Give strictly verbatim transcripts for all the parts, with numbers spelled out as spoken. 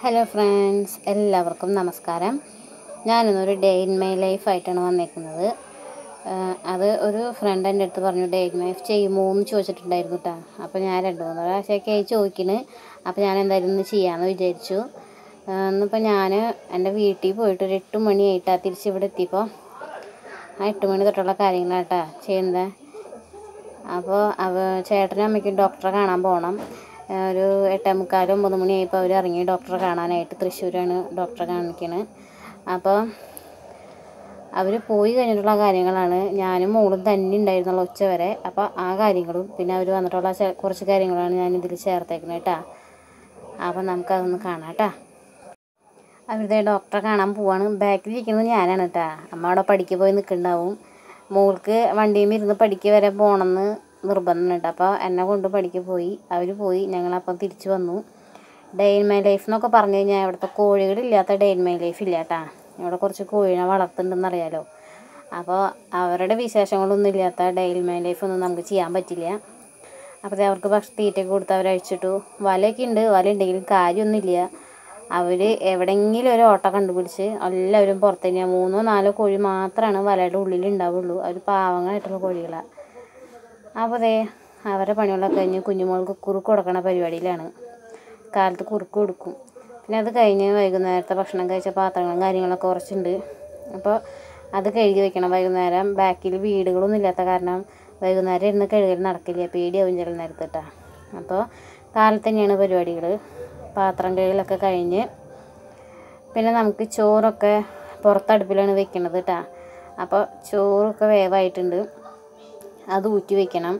Hello friends, എല്ലാവർക്കും നമസ്കാരം. ഞാനിന്നൊരു ഡേ ഇൻ മൈ ലൈഫായിട്ടാണ് വന്നേക്കുന്നത്. അത് ഒരു ഫ്രണ്ട് എൻ്റെ അടുത്ത് പറഞ്ഞു, ഡേ ഇൻ മൈ ലൈഫ് ചെയ്യുമോ എന്ന് ചോദിച്ചിട്ടുണ്ടായിരുന്നു കേട്ടോ. അപ്പോൾ ഞാൻ രണ്ട് മൂന്ന് പ്രാവശ്യമൊക്കെ ആയി ചോദിക്കുന്നു. അപ്പോൾ ഞാൻ എന്തായാലും ഇന്ന് ചെയ്യാമെന്ന് വിചാരിച്ചു. ഇന്നിപ്പോൾ ഞാൻ എൻ്റെ വീട്ടിൽ പോയിട്ട് ഒരു എട്ട് മണിയായിട്ടാണ് തിരിച്ചിവിടെ എത്തിയപ്പോൾ. ആ എട്ട് മണി തൊട്ടുള്ള കാര്യങ്ങളാട്ടാ ചെയ്യുന്നത്. അപ്പോൾ അവ ചേട്ടനും അമ്മയ്ക്കും ഡോക്ടറെ കാണാൻ പോകണം. ഒരു എട്ടേ മുക്കാൽ ഒമ്പത് മണിയായപ്പോൾ അവർ ഇറങ്ങി ഡോക്ടറെ കാണാനായിട്ട്. തൃശ്ശൂരാണ് ഡോക്ടറെ കാണിക്കുന്നത്. അപ്പോൾ അവർ പോയി കഴിഞ്ഞിട്ടുള്ള കാര്യങ്ങളാണ്. ഞാനും മോളും തന്നെ ഉണ്ടായിരുന്നുള്ള ഉച്ച വരെ. അപ്പോൾ ആ കാര്യങ്ങളും പിന്നെ അവർ വന്നിട്ടുള്ള കുറച്ച് കാര്യങ്ങളാണ് ഞാനിതിൽ ചേർത്തേക്കുന്നത് കേട്ടോ. അപ്പോൾ നമുക്കതൊന്ന് കാണാം കേട്ടോ. അവരുടെ ഡോക്ടറെ കാണാൻ പോവാണ്. ബാക്കിലിരിക്കുന്നത് ഞാനാണ് കേട്ടോ. അമ്മ അവിടെ പഠിക്ക് പോയി നിൽക്കുന്നുണ്ടാവും. മോൾക്ക് വണ്ടിയിൽ ഇരുന്ന് പഠിക്ക് വരെ പോകണമെന്ന് നിർബന്ധമുണ്ട്. അപ്പോൾ എന്നെ കൊണ്ട് പഠിക്ക് പോയി. അവർ പോയി. ഞങ്ങളപ്പം തിരിച്ചു വന്നു. ഡേ ഇൻ മൈ ലൈഫ് എന്നൊക്കെ പറഞ്ഞു കഴിഞ്ഞാൽ ഇവിടുത്തെ കോഴികളില്ലാത്ത ഡേ ഇൻ മൈ ലൈഫ് ഇല്ല കേട്ടോ. ഇവിടെ കുറച്ച് കോഴിനെ വളർത്തുന്നുണ്ടെന്ന് അറിയാലോ. അപ്പോൾ അവരുടെ വിശേഷങ്ങളൊന്നും ഇല്ലാത്ത ഡേ ഇൻ മൈ ലൈഫ് ഒന്നും നമുക്ക് ചെയ്യാൻ പറ്റില്ല. അപ്പോൾ അവർക്ക് ഭക്ഷണം തീറ്റയൊക്കെ കൊടുത്ത് അവരഴിച്ചിട്ടു. വലയൊക്കെ ഉണ്ട്. വല ഉണ്ടെങ്കിലും കാര്യമൊന്നുമില്ല. അവർ എവിടെയെങ്കിലും ഒരു ഓട്ട കണ്ടുപിടിച്ച് എല്ലാവരും പുറത്ത് തന്നെയാണ്. മൂന്നോ നാലോ കോഴി മാത്രമാണ് വലയുടെ ഉള്ളിൽ ഉണ്ടാവുള്ളൂ. അവർ പാവങ്ങളായിട്ടുള്ള കോഴികളാണ്. അപ്പോൾ അതേ അവരുടെ പണികളൊക്കെ കഴിഞ്ഞ് കുഞ്ഞുമോൾക്ക് കുറുക്ക് കൊടുക്കണ പരിപാടിയിലാണ്. കാലത്ത് കുറുക്ക് കൊടുക്കും. പിന്നെ അത് കഴിഞ്ഞ് വൈകുന്നേരത്തെ ഭക്ഷണം കഴിച്ച പാത്രങ്ങളും കാര്യങ്ങളൊക്കെ കുറച്ചുണ്ട്. അപ്പോൾ അത് കഴുകി വെക്കണം. വൈകുന്നേരം ബാക്കിൽ വീടുകളൊന്നും ഇല്ലാത്ത കാരണം വൈകുന്നേരം ഇരുന്ന് കഴുകൽ നടക്കില്ല. പേടിയാവും ചില നേരത്തിട്ടാ. അപ്പോൾ കാലത്ത് തന്നെയാണ് പരിപാടികൾ. പാത്രം കഴുകലൊക്കെ കഴിഞ്ഞ് പിന്നെ നമുക്ക് ചോറൊക്കെ പുറത്തടുപ്പിലാണ് വെക്കണത് കേട്ടോ. അപ്പോൾ ചോറൊക്കെ വേവായിട്ടുണ്ട്. അത് ഊറ്റി വയ്ക്കണം.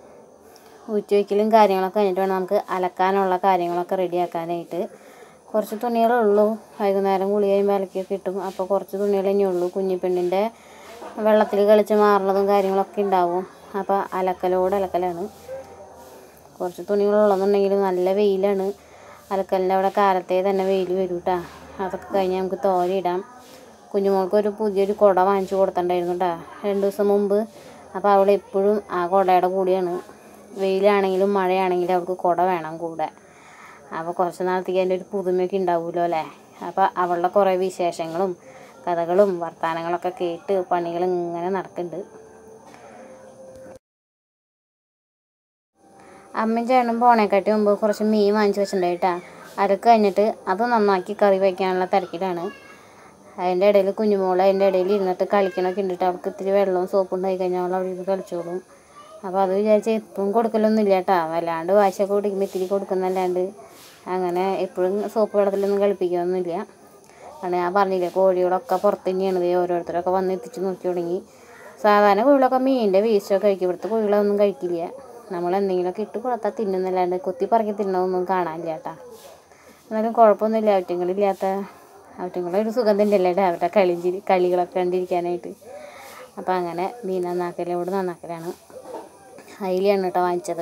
ഊറ്റി വയ്ക്കലും കാര്യങ്ങളൊക്കെ കഴിഞ്ഞിട്ട് വേണം നമുക്ക് അലക്കാനുള്ള കാര്യങ്ങളൊക്കെ റെഡിയാക്കാനായിട്ട്. കുറച്ച് തുണികളേ ഉള്ളൂ. വൈകുന്നേരം കുളി കഴിയുമ്പോൾ അലക്കിയൊക്കെ കിട്ടും. അപ്പോൾ കുറച്ച് തുണികൾ തന്നെ ഉള്ളൂ. കുഞ്ഞിപ്പെണ്ണിൻ്റെ വെള്ളത്തിൽ കളിച്ച് മാറുന്നതും കാര്യങ്ങളൊക്കെ ഉണ്ടാവും. അപ്പോൾ അലക്കലോട് അലക്കലാണ്. കുറച്ച് തുണികളുള്ളതെന്നുണ്ടെങ്കിൽ നല്ല വെയിലാണ്. അലക്കലിൻ്റെ അവിടെ കാലത്തേ തന്നെ വെയിൽ വരും കേട്ടോ. അതൊക്കെ കഴിഞ്ഞ് നമുക്ക് തോരയിടാം. കുഞ്ഞുമോൾക്ക് ഒരു പുതിയൊരു കുട വാങ്ങിച്ചു കൊടുത്തിട്ടുണ്ടായിരുന്നു കേട്ടോ രണ്ട് ദിവസം മുമ്പ്. അപ്പോൾ അവൾ എപ്പോഴും ആ കുടയുടെ കൂടെയാണ്. വെയിലാണെങ്കിലും മഴയാണെങ്കിലും അവൾക്ക് കുട വേണം കൂടെ. അപ്പോൾ കുറച്ച് നാളത്തേക്ക് അതിൻ്റെ ഒരു പുതുമയൊക്കെ ഉണ്ടാവുമല്ലോ അല്ലേ. അപ്പോൾ അവളുടെ കുറേ വിശേഷങ്ങളും കഥകളും വർത്തമാനങ്ങളൊക്കെ കേട്ട് പണികൾ ഇങ്ങനെ നടക്കുന്നുണ്ട്. അമ്മയും ചേട്ടനും പോണേക്കാട്ടി മുമ്പ് കുറച്ച് മീൻ വാങ്ങിച്ച് വെച്ചിട്ടുണ്ടായിട്ടാ. അരക്ക് കഴിഞ്ഞിട്ട് അത് നന്നാക്കി കറി വയ്ക്കാനുള്ള തിരക്കിലാണ്. അതിൻ്റെ ഇടയിൽ കുഞ്ഞുമോൾ അതിൻ്റെ ഇടയിൽ ഇരുന്നിട്ട് കളിക്കണമൊക്കെ ഉണ്ടിട്ട്. അവൾക്ക് ഇത്തിരി വെള്ളവും സോപ്പും ഉണ്ടായി കഴിഞ്ഞാൽ അവൾ അവിടെ ഇരുന്ന് കളിച്ചോളും. അപ്പോൾ അത് വിചാരിച്ച് എപ്പോഴും കൊടുക്കലൊന്നും ഇല്ല കേട്ടോ. വല്ലാണ്ട് വാശിയൊക്കെ കുടിക്കുമ്പോൾ ഇത്തിരി കൊടുക്കുന്നല്ലാണ്ട് അങ്ങനെ എപ്പോഴും സോപ്പ് വെള്ളത്തിലൊന്നും കളിപ്പിക്കുകയൊന്നുമില്ല. കാരണം ഞാൻ പറഞ്ഞില്ലേ, കോഴികളൊക്കെ പുറത്ത് തന്നെയാണ്. ഓരോരുത്തരൊക്കെ വന്ന് എത്തിച്ച് നോക്കി തുടങ്ങി. സാധാരണ കോഴികളൊക്കെ മീനിൻ്റെ വേസ്റ്റൊക്കെ കഴിക്കും. ഇവിടുത്തെ കോഴികളൊന്നും കഴിക്കില്ല. നമ്മൾ എന്തെങ്കിലുമൊക്കെ ഇട്ട് കൊടുത്താൽ തിന്നുന്നല്ലാണ്ട് കൊത്തി പറക്കി തിന്നതൊന്നും കാണാനില്ല കേട്ടോ. എന്നാലും കുഴപ്പമൊന്നുമില്ല. ഔറ്റങ്ങളില്ലാത്ത ഔറ്റങ്ങളൊരു സുഖം തന്നെയല്ലേ അവരുടെ കളി കളികളൊക്കെ കണ്ടിരിക്കാനായിട്ട്. അപ്പോൾ അങ്ങനെ മീൻ നന്നാക്കൽ ഇവിടെ നന്നാക്കലാണ്. അയിലാണ് കേട്ടോ വാങ്ങിച്ചത്.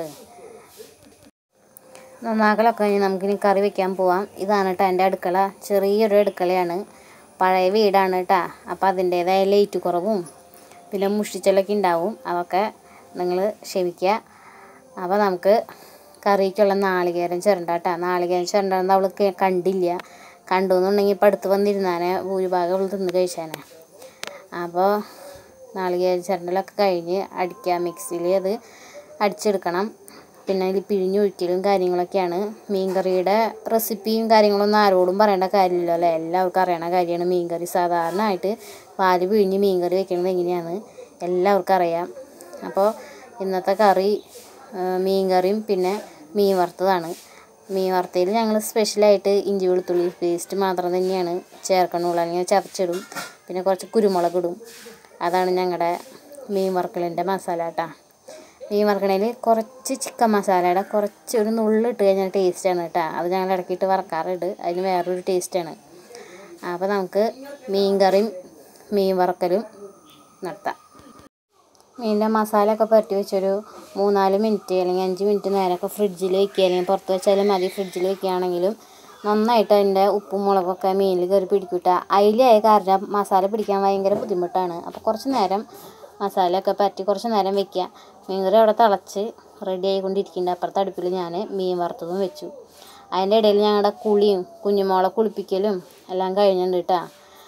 നന്നാക്കലൊക്കെ കഴിഞ്ഞ് നമുക്കിനി കറി വെക്കാൻ പോവാം. ഇതാണ് കേട്ടോ എൻ്റെ അടുക്കള. ചെറിയൊരു അടുക്കളയാണ്. പഴയ വീടാണ് കേട്ടോ. അപ്പോൾ അതിൻ്റേതായ ലൈറ്റ് കുറവും പിന്നെ മുഷിച്ചലൊക്കെ ഉണ്ടാവും. അതൊക്കെ നിങ്ങൾ ക്ഷമിക്കുക. അപ്പോൾ നമുക്ക് കറിക്കുള്ള നാളികേരം ചിരണ്ട കേട്ടോ. നാളികേരം ചിരണ്ടെന്ന് അവൾ കണ്ടില്ല. കണ്ടു എന്നുണ്ടെങ്കിൽ ഇപ്പം അടുത്ത് വന്നിരുന്നാനെ ഭൂരിഭാഗം അവൾ തിന്ന് കഴിച്ചാനെ. അപ്പോൾ നാളികേരം ചിരണ്ടലൊക്കെ കഴിഞ്ഞ് അടിക്കുക. മിക്സിയിൽ അത് അടിച്ചെടുക്കണം. പിന്നെ അതിൽ പിഴിഞ്ഞൊഴിക്കലും കാര്യങ്ങളൊക്കെയാണ്. മീൻ കറിയുടെ റെസിപ്പിയും കാര്യങ്ങളൊന്നും ആരോടും പറയേണ്ട കാര്യമില്ലല്ലോ അല്ലേ. എല്ലാവർക്കും അറിയണ കാര്യമാണ് മീൻ കറി. സാധാരണ ആയിട്ട് പാല് പിഴിഞ്ഞ് മീൻ കറി വെക്കുന്നത് എങ്ങനെയാണ് എല്ലാവർക്കും അറിയാം. അപ്പോൾ ഇന്നത്തെ കറി മീൻ കറിയും പിന്നെ മീൻ വറുത്തതാണ്. മീൻ വറുത്തതിൽ ഞങ്ങൾ സ്പെഷ്യലായിട്ട് ഇഞ്ചി വെളുത്തുള്ളി പേസ്റ്റ് മാത്രം തന്നെയാണ് ചേർക്കണുള്ളൂ. അല്ലെങ്കിൽ ചതച്ചിടും. പിന്നെ കുറച്ച് കുരുമുളക് ഇടും. അതാണ് ഞങ്ങളുടെ മീൻ വറുക്കലിൻ്റെ മസാല കേട്ടോ. മീൻ വറുക്കണതിൽ കുറച്ച് ചിക്കൻ മസാലയുടെ കുറച്ച് ഒരു നുള്ളിട്ട് കഴിഞ്ഞാൽ ടേസ്റ്റാണ് കേട്ടോ. അത് ഞങ്ങൾ ഇടയ്ക്കിട്ട് വറക്കാറുണ്ട്. അതിന് വേറൊരു ടേസ്റ്റാണ്. അപ്പോൾ നമുക്ക് മീൻ കറിയും മീൻ വറുക്കലും നടത്താം. മീനിൻ്റെ മസാലയൊക്കെ പുരട്ടി വെച്ചൊരു മൂന്നാല് മിനിറ്റ് അല്ലെങ്കിൽ അഞ്ച് മിനിറ്റ് നേരമൊക്കെ ഫ്രിഡ്ജിൽ വയ്ക്കുക. അല്ലെങ്കിൽ പുറത്ത് വെച്ചാലും മതി. ഫ്രിഡ്ജിൽ വയ്ക്കുകയാണെങ്കിലും നന്നായിട്ട് അതിൻ്റെ ഉപ്പും മുളകൊക്കെ മീനിൽ കയറി പിടിക്കിട്ട. അതിലായ കാരണം മസാല പിടിക്കാൻ ഭയങ്കര ബുദ്ധിമുട്ടാണ്. അപ്പോൾ കുറച്ച് നേരം മസാലയൊക്കെ പറ്റി കുറച്ച് നേരം വെക്കുക. മീൻ കറി അവിടെ തിളച്ച് റെഡി ആയിക്കൊണ്ടിരിക്കുന്നുണ്ട്. അപ്പുറത്തെ അടുപ്പിൽ ഞാൻ മീൻ വറുത്തതും വെച്ചു. അതിൻ്റെ ഇടയിൽ ഞങ്ങളുടെ കുളിയും കുഞ്ഞുമോളെ കുളിപ്പിക്കലും എല്ലാം കഴിഞ്ഞിട്ടുണ്ട് കേട്ടോ.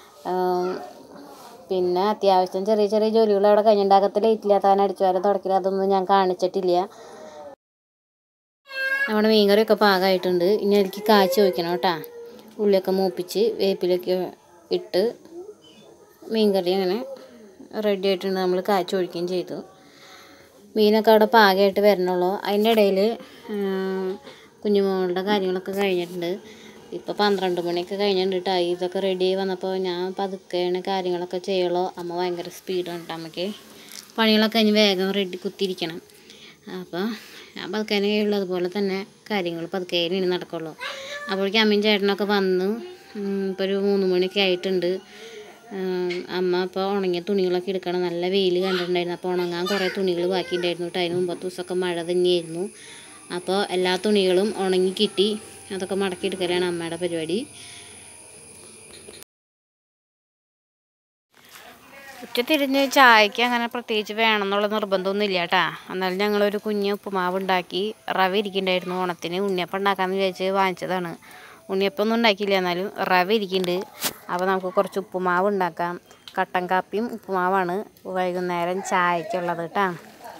പിന്നെ അത്യാവശ്യം ചെറിയ ചെറിയ ജോലികൾ അവിടെ കഴിഞ്ഞിട്ടുണ്ട്. അകത്ത് ലൈറ്റില്ലാത്തവൻ അടിച്ചു വരാൻ തുടക്കില്ല, അതൊന്നും ഞാൻ കാണിച്ചിട്ടില്ല. നമ്മുടെ മീൻകറിയൊക്കെ പാകമായിട്ടുണ്ട്. ഇനി അതിലേക്ക് കാച്ചി വയ്ക്കണം കേട്ടോ. ഉള്ളിയൊക്കെ മൂപ്പിച്ച് വേപ്പിലൊക്കെ ഇട്ട് മീൻകറി അങ്ങനെ റെഡി ആയിട്ടുണ്ട്. നമ്മൾ കാച്ചി ഒഴിക്കുകയും ചെയ്തു. മീനൊക്കെ അവിടെ പാകമായിട്ട് വരണുള്ളൂ. അതിൻ്റെ ഇടയിൽ കുഞ്ഞുമോളുടെ കാര്യങ്ങളൊക്കെ കഴിഞ്ഞിട്ടുണ്ട്. ഇപ്പോൾ പന്ത്രണ്ട് മണിയൊക്കെ കഴിഞ്ഞിട്ടുണ്ട് കേട്ടോ. ഇതൊക്കെ റെഡി ആയി വന്നപ്പോൾ ഞാൻ പതുക്കെയാണ് കാര്യങ്ങളൊക്കെ ചെയ്യുള്ളൂ. അമ്മ ഭയങ്കര സ്പീഡാണ് കേട്ടോ. അമ്മയ്ക്ക് പണികളൊക്കെ കഴിഞ്ഞ് വേഗം റെഡി കുത്തിയിരിക്കണം. അപ്പോൾ ഞാൻ പതുക്കേനെ ഉള്ളതുപോലെ തന്നെ കാര്യങ്ങൾ പതുക്കേനെ ഇനി നടക്കുള്ളൂ. അപ്പോഴേക്കും അമ്മയും ചേട്ടനൊക്കെ വന്നു. ഇപ്പോൾ ഒരു മൂന്ന് മണിയൊക്കെ ആയിട്ടുണ്ട്. അമ്മ ഇപ്പോൾ ഉണങ്ങിയ തുണികളൊക്കെ എടുക്കണം. നല്ല വെയിൽ കണ്ടിട്ടുണ്ടായിരുന്നു. അപ്പോൾ ഉണങ്ങാൻ കുറേ തുണികൾ ബാക്കിയുണ്ടായിരുന്നു കേട്ടോ. അതിന് മുമ്പത്തെ ദിവസമൊക്കെ മഴ തന്നെയായിരുന്നു. അപ്പോൾ എല്ലാ തുണികളും ഉണങ്ങി കിട്ടി. അതൊക്കെ മടക്കിയെടുക്കലാണ് അമ്മയുടെ പരിപാടി. ഉച്ചതിരിഞ്ഞ് ചായക്ക് അങ്ങനെ പ്രത്യേകിച്ച് വേണം എന്നുള്ള നിർബന്ധമൊന്നും ഇല്ല കേട്ടോ. എന്നാലും ഞങ്ങളൊരു കുഞ്ഞ് ഉപ്പുമാവ് ഉണ്ടാക്കി. റവ ഇരിക്കുന്നുണ്ടായിരുന്നു ഓണത്തിന്. ഉണ്ണിയപ്പം ഉണ്ടാക്കാമെന്ന് വിചാരിച്ച് വാങ്ങിച്ചതാണ്. ഉണ്ണിയപ്പം ഒന്നും ഉണ്ടാക്കിയില്ല, എന്നാലും റവ ഇരിക്കുന്നുണ്ട്. അപ്പോൾ നമുക്ക് കുറച്ച് ഉപ്പുമാവ് ഉണ്ടാക്കാം. കട്ടൻ കാപ്പിയും ഉപ്പുമാവാണ് വൈകുന്നേരം ചായക്കുള്ളത് കേട്ടോ.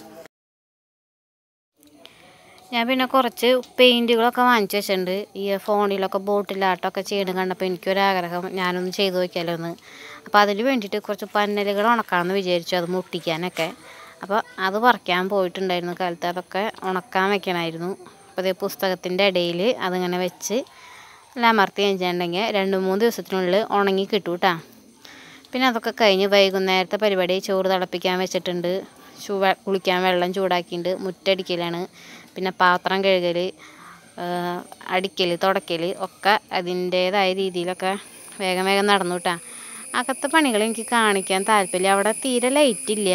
ഞാൻ പിന്നെ കുറച്ച് പെയിൻറ്റുകളൊക്കെ വാങ്ങിച്ച് വെച്ചിട്ടുണ്ട്. ഈ ഫോണിലൊക്കെ ബോട്ടിലാട്ടമൊക്കെ ചെയ്യണം കണ്ടപ്പോൾ എനിക്കൊരാഗ്രഹം, ഞാനൊന്ന് ചെയ്ത് നോക്കിയാലോ എന്ന്. അപ്പോൾ അതിന് വേണ്ടിയിട്ട് കുറച്ച് പന്നലുകൾ ഉണക്കാമെന്ന് വിചാരിച്ചു, അത് മുട്ടിക്കാനൊക്കെ. അപ്പോൾ അത് പറിക്കാൻ പോയിട്ടുണ്ടായിരുന്നു കാലത്ത്. അതൊക്കെ ഉണക്കാൻ വെക്കണമായിരുന്നു. അപ്പോൾ അതേ പുസ്തകത്തിൻ്റെ ഇടയിൽ അതിങ്ങനെ വെച്ച് എല്ലാം അമർത്തി കഴിഞ്ഞിട്ടുണ്ടെങ്കിൽ രണ്ട് മൂന്ന് ദിവസത്തിനുള്ളിൽ ഉണങ്ങി കിട്ടും കേട്ടോ. പിന്നെ അതൊക്കെ കഴിഞ്ഞ് വൈകുന്നേരത്തെ പരിപാടി ചോറ് തിളപ്പിക്കാൻ വെച്ചിട്ടുണ്ട്. ചൂ കുളിക്കാൻ വെള്ളം ചൂടാക്കിയിട്ടുണ്ട്. മുറ്റടിക്കലാണ്. പിന്നെ പാത്രം കഴുകൽ, അടിക്കൽ, തുടയ്ക്കൽ ഒക്കെ അതിൻ്റേതായ രീതിയിലൊക്കെ വേഗം വേഗം നടന്നു കേട്ടോ. അകത്തെ പണികൾ എനിക്ക് കാണിക്കാൻ താല്പര്യമില്ല. അവിടെ തീരെ ലൈറ്റില്ല,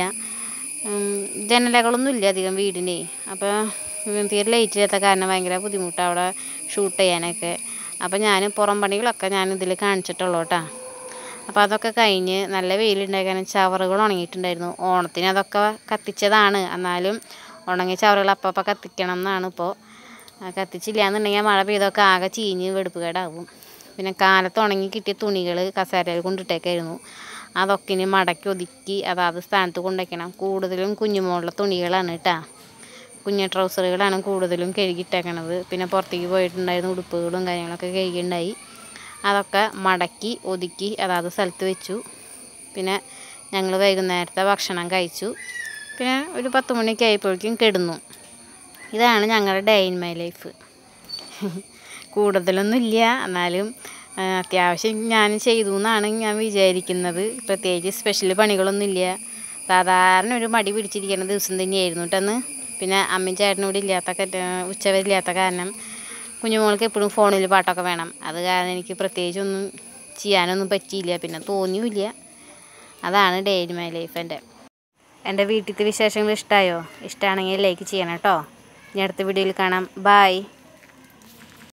ജനലകളൊന്നും ഇല്ല അധികം വീടിന്. അപ്പോൾ തീരെ ലൈറ്റില്ലാത്ത കാരണം ഭയങ്കര ബുദ്ധിമുട്ടാണ് അവിടെ ഷൂട്ട് ചെയ്യാനൊക്കെ. അപ്പോൾ ഞാൻ പുറം പണികളൊക്കെ ഞാൻ ഇതിൽ കാണിച്ചിട്ടുള്ളൂ കേട്ടോ. അപ്പോൾ അതൊക്കെ കഴിഞ്ഞ് നല്ല വെയിലുണ്ടായി, കാരണം ചവറുകൾ ഉണങ്ങിയിട്ടുണ്ടായിരുന്നു. ഓണത്തിന് അതൊക്കെ കത്തിച്ചതാണ്, എന്നാലും ഉണങ്ങിയ ചവറുകൾ അപ്പം അപ്പം കത്തിക്കണം എന്നാണ്. ഇപ്പോൾ കത്തിച്ചില്ല എന്നുണ്ടെങ്കിൽ മഴ പെയ്തൊക്കെ ആകെ ചീഞ്ഞ് വെടുപ്പ് കേടാവും. പിന്നെ കാലത്ത് ഉണങ്ങി കിട്ടിയ തുണികൾ കസേരയിൽ കൊണ്ടിട്ടേക്കായിരുന്നു. അതൊക്കെ ഇനി മടക്കി ഒതുക്കി അതാത് സ്ഥാനത്ത് കൊണ്ടുവയ്ക്കണം. കൂടുതലും കുഞ്ഞുമോളുടെ തുണികളാണ് കേട്ടോ. കുഞ്ഞു ട്രൗസറുകളാണ് കൂടുതലും കഴുകിയിട്ടേക്കണത്. പിന്നെ പുറത്തേക്ക് പോയിട്ടുണ്ടായിരുന്ന ഉടുപ്പുകളും കാര്യങ്ങളൊക്കെ കഴുകിയിട്ടുണ്ടായി. അതൊക്കെ മടക്കി ഒതുക്കി അതാത് സ്ഥലത്ത് വെച്ചു. പിന്നെ ഞങ്ങൾ വൈകുന്നേരത്തെ ഭക്ഷണം കഴിച്ചു. പിന്നെ ഒരു പത്ത് മണിയൊക്കെ ആയപ്പോഴേക്കും കിടന്നു. ഇതാണ് ഞങ്ങളുടെ ഡേ ഇൻ മൈ ലൈഫ്. കൂടുതലൊന്നുമില്ല, എന്നാലും അത്യാവശ്യം ഞാൻ ചെയ്തു എന്നാണ് ഞാൻ വിചാരിക്കുന്നത്. പ്രത്യേകിച്ച് സ്പെഷ്യൽ പണികളൊന്നുമില്ല. സാധാരണ ഒരു മടി പിടിച്ചിരിക്കുന്ന ദിവസം തന്നെയായിരുന്നു കേട്ടെന്ന്. പിന്നെ അമ്മയും ചേട്ടനും കൂടി ഇല്ലാത്ത ഉച്ചവരില്ലാത്ത കാരണം കുഞ്ഞുമോൾക്ക് എപ്പോഴും ഫോണിൽ പാട്ടൊക്കെ വേണം. അത് കാരണം എനിക്ക് പ്രത്യേകിച്ചൊന്നും ചെയ്യാനൊന്നും പറ്റിയില്ല, പിന്നെ തോന്നിയുമില്ല. അതാണ് ഡേ ഇൻ മൈ ലൈഫ്. എൻ്റെ എൻ്റെ വീട്ടിലത്തെ വിശേഷങ്ങൾ ഇഷ്ടമായോ? ഇഷ്ടമാണെങ്കിൽ ലൈക്ക് ചെയ്യണം കേട്ടോ. ഇനി അടുത്ത വീഡിയോയിൽ കാണാം. ബായ്.